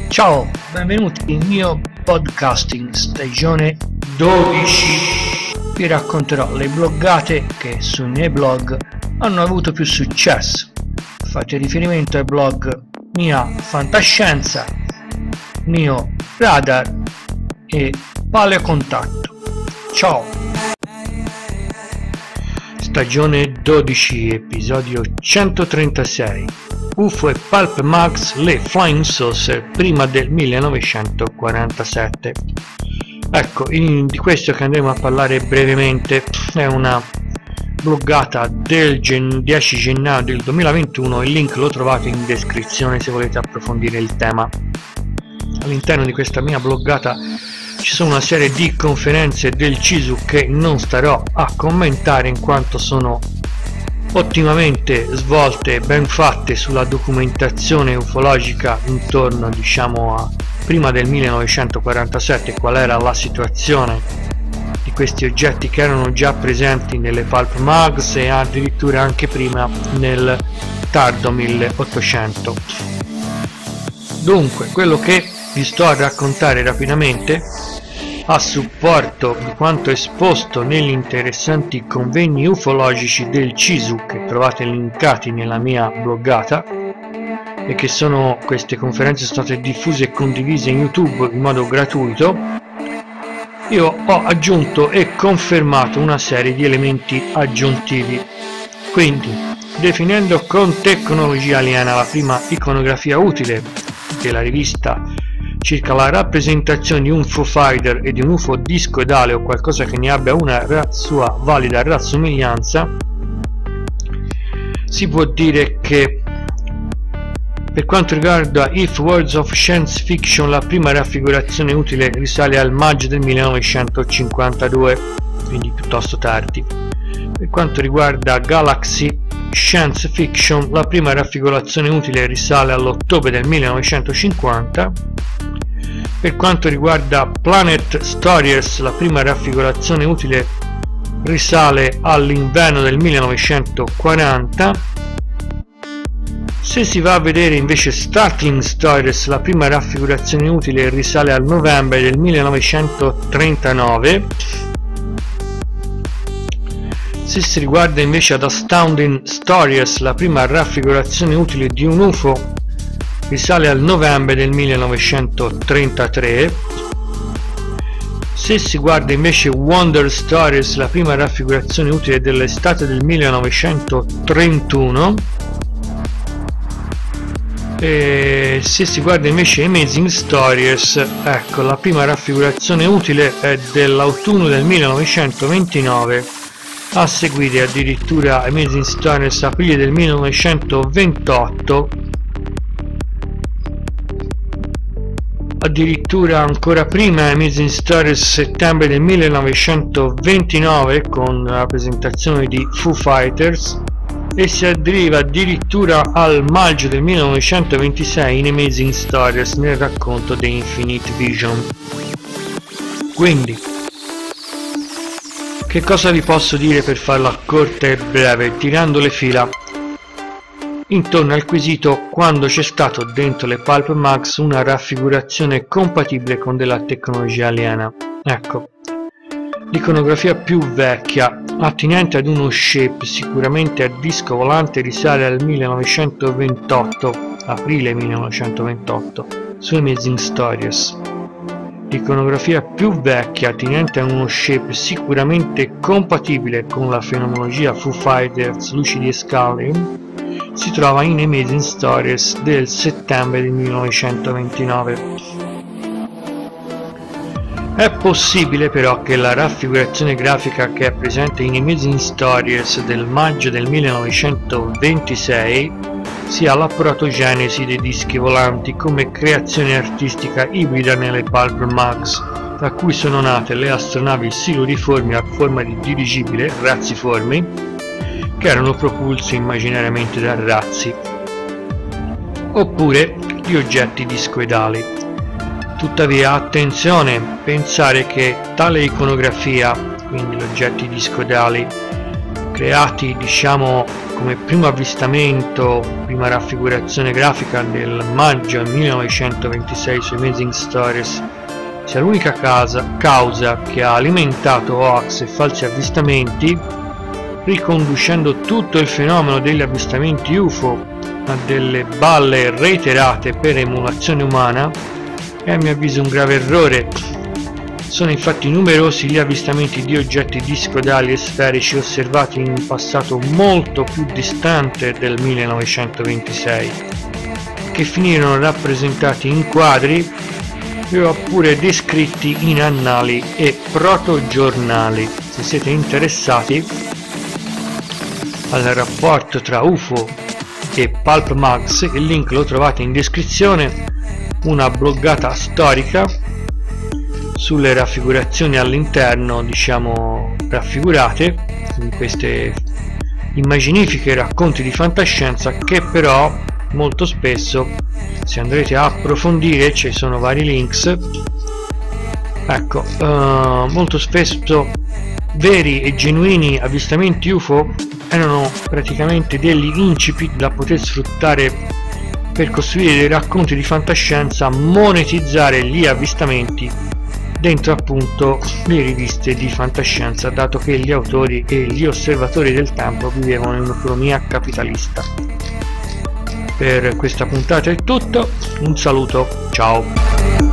Ciao, benvenuti nel mio podcasting stagione 12. Vi racconterò le bloggate che sui miei blog hanno avuto più successo. Fate riferimento ai blog Mia Fantascienza, Mio Radar e Paleocontatto. Ciao! Stagione 12, episodio 136. UFO e Pulp Mags, le Flying Saucer prima del 1947. Ecco, di questo che andremo a parlare brevemente è una bloggata del 10 gennaio del 2021. Il link lo trovate in descrizione se volete approfondire il tema. All'interno di questa mia bloggata ci sono una serie di conferenze del CISU che non starò a commentare in quanto sono ottimamente svolte e ben fatte sulla documentazione ufologica intorno, diciamo, a prima del 1947, qual era la situazione di questi oggetti che erano già presenti nelle Pulp Mags e addirittura anche prima nel tardo 1800. Dunque, quello che vi sto a raccontare rapidamente a supporto di quanto esposto negli interessanti convegni ufologici del CISU che trovate linkati nella mia bloggata e che queste conferenze sono state diffuse e condivise in YouTube in modo gratuito. Io ho aggiunto e confermato una serie di elementi aggiuntivi. Quindi, definendo con tecnologia aliena la prima iconografia utile della rivista circa la rappresentazione di un Foo Fighter e di un UFO discoidale o qualcosa che ne abbia una sua valida rassomiglianza, si può dire che per quanto riguarda If Words of Science Fiction la prima raffigurazione utile risale al maggio del 1952, quindi piuttosto tardi. Per quanto riguarda Galaxy Science Fiction la prima raffigurazione utile risale all'ottobre del 1950. Per quanto riguarda Planet Stories la prima raffigurazione utile risale all'inverno del 1940. Se si va a vedere invece Startling Stories la prima raffigurazione utile risale al novembre del 1939. Se si riguarda invece ad Astounding Stories la prima raffigurazione utile di un UFO risale al novembre del 1933. Se si guarda invece Wonder Stories la prima raffigurazione utile dell'estate del 1931. E se si guarda invece Amazing Stories, ecco, la prima raffigurazione utile è dell'autunno del 1929, a seguire addirittura Amazing Stories aprile del 1928, addirittura ancora prima Amazing Stories settembre del 1929 con la presentazione di Foo Fighters, e si arriva addirittura al maggio del 1926 in Amazing Stories nel racconto The Infinite Vision. Quindi, che cosa vi posso dire per farla corta e breve, tirando le fila intorno al quesito quando c'è stato dentro le Pulp Mags una raffigurazione compatibile con della tecnologia aliena? Ecco, l'iconografia più vecchia, attinente ad uno shape sicuramente a disco volante, risale al 1928, aprile 1928, su Amazing Stories. L'iconografia più vecchia, attinente a uno shape sicuramente compatibile con la fenomenologia Foo Fighters, Lucidi e Scalium, si trova in Amazing Stories del settembre del 1929. È possibile però che la raffigurazione grafica che è presente in Amazing Stories del maggio del 1926 sia la protogenesi dei dischi volanti come creazione artistica ibrida nelle Pulp Mags, da cui sono nate le astronavi siluriformi a forma di dirigibile, razziformi, che erano propulsi immaginariamente da razzi, oppure di oggetti discoidali. Tuttavia, attenzione, pensare che tale iconografia, quindi gli oggetti discoidali creati diciamo come primo avvistamento, prima raffigurazione grafica nel maggio 1926 su Amazing Stories, sia l'unica causa che ha alimentato hoax e falsi avvistamenti, riconducendo tutto il fenomeno degli avvistamenti UFO a delle balle reiterate per emulazione umana, è a mio avviso un grave errore. Sono infatti numerosi gli avvistamenti di oggetti discodali e sferici osservati in un passato molto più distante del 1926, che finirono rappresentati in quadri oppure descritti in annali e protogiornali. Se siete interessati al rapporto tra UFO e Pulp Mags, il link lo trovate in descrizione, una bloggata storica sulle raffigurazioni all'interno, diciamo raffigurate, di queste immaginifiche racconti di fantascienza che però molto spesso, se andrete a approfondire, ci sono vari links, ecco, molto spesso veri e genuini avvistamenti UFO erano praticamente degli incipit da poter sfruttare per costruire dei racconti di fantascienza, monetizzare gli avvistamenti dentro appunto le riviste di fantascienza, dato che gli autori e gli osservatori del tempo vivevano in un'economia capitalista. Per questa puntata è tutto, un saluto, ciao!